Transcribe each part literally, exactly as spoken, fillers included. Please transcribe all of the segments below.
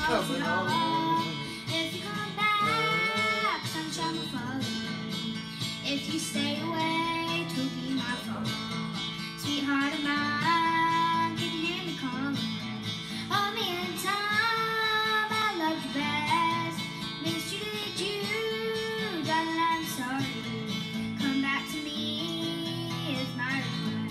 coming on. If you come back, sunshine will follow. If you stay away, 'twill be my fault. Sweetheart of mine, can you hear me calling? Hold me in time, I loved you best. Mistreated you, darling, I'm sorry. Come back to me, is my request.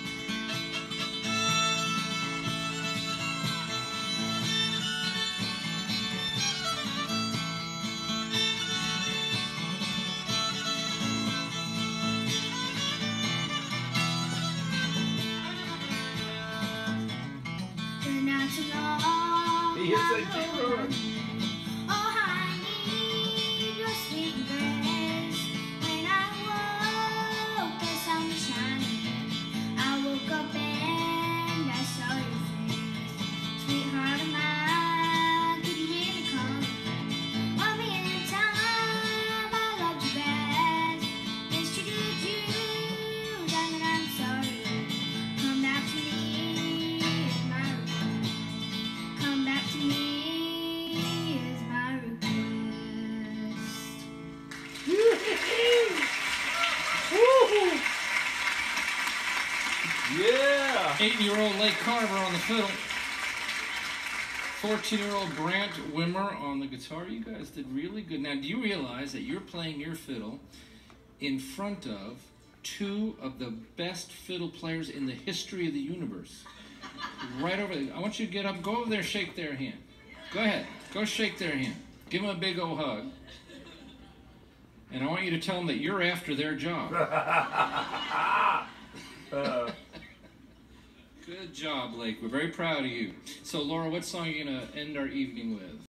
Been out too long, He hits I that G know. run. Oh, how I need your sweet embrace. When I woke, the sun was shining. I woke up and I saw your face. Sweetheart of mine, could you hear me calling? Hold me in time, I loved you best. Mistreated you, darling, I'm sorry. Come back to me, is my request. Come back to me, is my request. Yeah. Eight-year-old Lake Carver on the fiddle. fourteen-year-old Brant Wimmer on the guitar. You guys did really good. Now, do you realize that you're playing your fiddle in front of two of the best fiddle players in the history of the universe? Right over there. I want you to get up, go over there, shake their hand. Go ahead. Go shake their hand. Give them a big old hug. And I want you to tell them that you're after their job. uh. Good job, Lake. We're very proud of you. So, Laura, what song are you going to end our evening with?